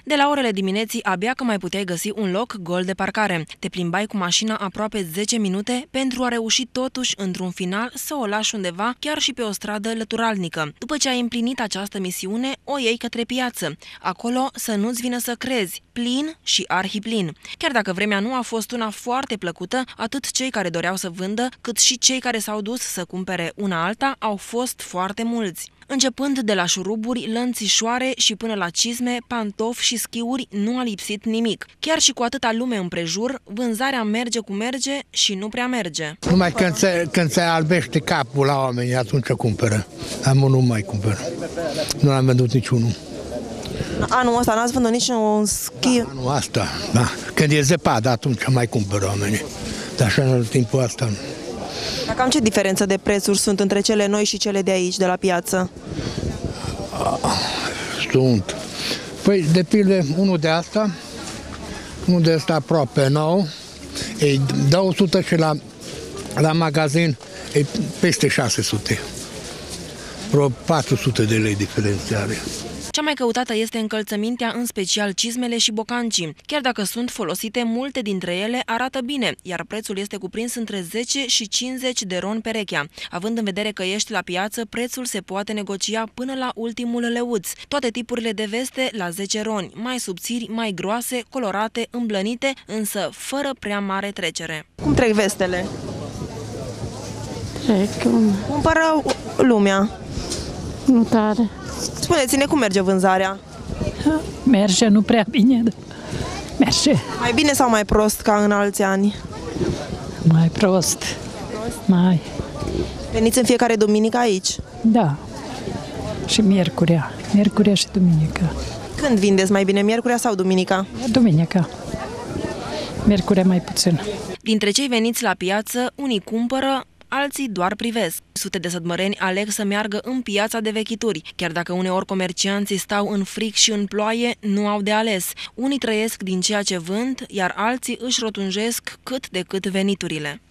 De la orele dimineții, abia că mai puteai găsi un loc gol de parcare. Te plimbai cu mașina aproape 10 minute pentru a reuși totuși, într-un final, să o lași undeva, chiar și pe o stradă lăturalnică. După ce ai împlinit această misiune, o iei către piață. Acolo să nu-ți vină să crezi, plin și arhiplin. Chiar dacă vremea nu a fost una foarte plăcută, atât cei care doreau să vândă, cât și cei care s-au dus să cumpere una alta au fost foarte mulți. Începând de la șuruburi, lănțișoare și până la cizme, pantofi și schiuri, nu a lipsit nimic. Chiar și cu atâta lume împrejur, vânzarea merge cu merge și nu prea merge. Numai când se albește capul la oameni, atunci cumpără. Amul nu mai cumpără. Nu l-am vândut niciunul. Anul ăsta n-ați vândut niciun schi? Anul ăsta, da. Când e zăpadă, atunci mai cumpără oamenii. Dar așa în timpul ăsta. Dar cam ce diferență de prețuri sunt între cele noi și cele de aici, de la piață? Sunt. Păi, de pildă, unul de asta aproape nou, e 200 și la magazin e peste 600. Vreo 400 de lei diferență are. Cea mai căutată este încălțămintea, în special cizmele și bocancii. Chiar dacă sunt folosite, multe dintre ele arată bine, iar prețul este cuprins între 10 și 50 de ron perechea. Având în vedere că ești la piață, prețul se poate negocia până la ultimul leuț. Toate tipurile de veste la 10 roni, mai subțiri, mai groase, colorate, îmblănite, însă fără prea mare trecere. Cum trec vestele? Trec. Cumpără lumea. Nu tare. Spuneți-ne cum merge vânzarea? Merge, nu prea bine, dar merge. Mai bine sau mai prost ca în alți ani? Mai prost. Mai. Veniți în fiecare duminică aici? Da. Și miercurea. Miercurea și duminica. Când vindeți mai bine, miercurea sau duminica? Duminica. Miercurea mai puțin. Dintre cei veniți la piață, unii cumpără, alții doar privesc. Sute de sădmăreni aleg să meargă în piața de vechituri. Chiar dacă uneori comercianții stau în fric și în ploaie, nu au de ales. Unii trăiesc din ceea ce vând, iar alții își rotunjesc cât de cât veniturile.